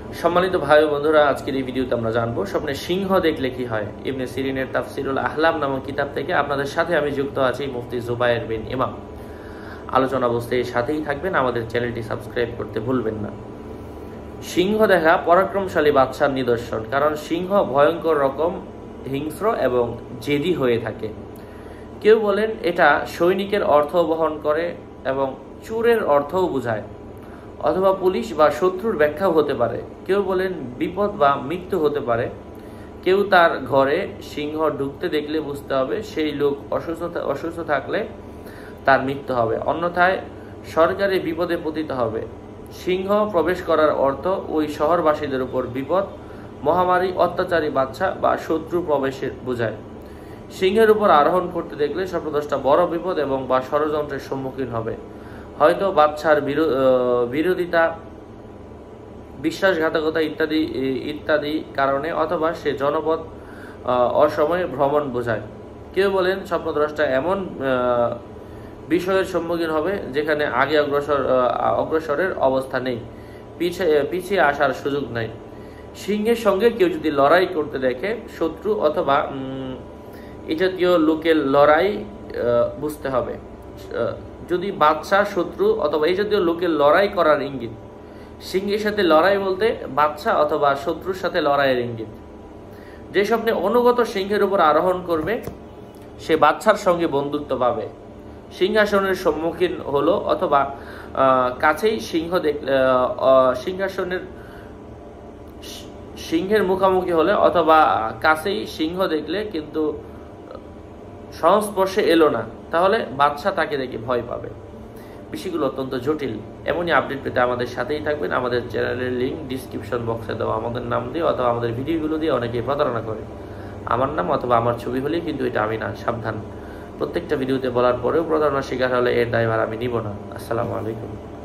সম্মানিত ভাই ও বন্ধুরা, আজকের এই ভিডিওতে আমরা জানবো স্বপ্নে সিংহ দেখলে কি হয়। ইবনে সিরিনের তাফসিরুল আহলাম নামক কিতাব থেকে আপনাদের সাথে আমি যুক্ত আছি, মুফতি জুবায়ের বিন ইমাম। আলোচনা বুঝতে সাথেই থাকবেন, আমাদের চ্যানেলটি সাবস্ক্রাইব করতে ভুলবেন না। সিংহ দেখা পরাক্রমশালী বাদশার নিদর্শন, কারণ সিংহ ভয়ঙ্কর রকম হিংস্র এবং জেদি হয়ে থাকে। কেউ বলেন এটা সৈনিকের অর্থ বহন করে এবং চোরের অর্থও বোঝায়, অথবা পুলিশ বা শত্রুর ব্যাখ্যাও হতে পারে। কেউ বলেন বিপদ বা মৃত্যু হতে পারে। কেউ তার ঘরে সিংহ ঢুকতে দেখলে বুঝতে হবে সেই লোক অসুস্থ থাকলে তার মৃত্যু হবে, অন্যথায় সরকারি বিপদে পতিত হবে। সিংহ প্রবেশ করার অর্থ ওই শহরবাসীদের উপর বিপদ, মহামারী, অত্যাচারী বাচ্চা বা শত্রু প্রবেশের বোঝায়। সিংহের উপর আরোহণ করতে দেখলে স্বপ্নদ্রষ্টা বড় বিপদ এবং বা ষড়যন্ত্রের সম্মুখীন হবে, হয়তো বাচ্চার বিরোধিতা, বিশ্বাসঘাতকতা ইত্যাদি কারণে, অথবা সে জনপদ অসময়ে ভ্রমণ বোঝায়। কেউ বলেন স্বপ্নদ্রষ্টা এমন বিষয়ের সম্মুখীন হবে যেখানে আগে অগ্রসরের অবস্থা নেই, পিছিয়ে আসার সুযোগ নাই। সিংহের সঙ্গে কেউ যদি লড়াই করতে দেখে, শত্রু অথবা এই জাতীয় লোকের লড়াই বুঝতে হবে। যদি বাদশা, শত্রু অথবা এই জাতীয় লোকের লড়াই করার ইঙ্গিত। সিংহের সাথে লড়াই বলতে বাদশা অথবা শত্রুর সাথে লড়াইয়ের ইঙ্গিত। যে স্বপ্নে অনুগত সিংহের উপর আরোহণ করবে সে বাদশার সঙ্গে বন্ধুত্ব পাবে, সিংহাসনের সম্মুখীন হলো অথবা কাছেই সিংহের মুখোমুখি হলে, অথবা কাছেই সিংহ দেখলে কিন্তু সংস্পর্শে এলো না, তাহলে বাদশা তাকে দেখে ভয় পাবে। বিষয়গুলো অত্যন্ত জটিল। এমনই আপডেট পেতে আমাদের সাথেই থাকবেন। আমাদের চ্যানেলের লিঙ্ক ডিসক্রিপশন বক্সে দেওয়া। আমাদের নাম দিয়ে অথবা আমাদের ভিডিওগুলো দিয়ে অনেকেই প্রতারণা করে। আমার নাম অথবা আমার ছবি হলেই কিন্তু এটা আমি না, সাবধান। প্রত্যেকটা ভিডিওতে বলার পরেও প্রতারণার শিকার হলে এর দায়ভার আমি নিব না। আসসালামু আলাইকুম।